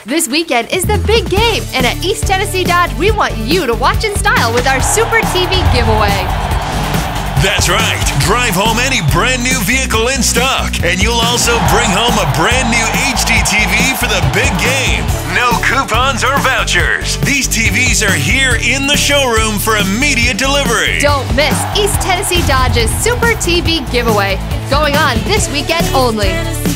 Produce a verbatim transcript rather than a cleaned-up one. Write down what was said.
This weekend is the big game, and at East Tennessee Dodge, we want you to watch in style with our Super T V giveaway. That's right. Drive home any brand new vehicle in stock, and you'll also bring home a brand new H D T V for the big game. No coupons or vouchers. These T Vs are here in the showroom for immediate delivery. Don't miss East Tennessee Dodge's Super T V giveaway, going on this weekend only.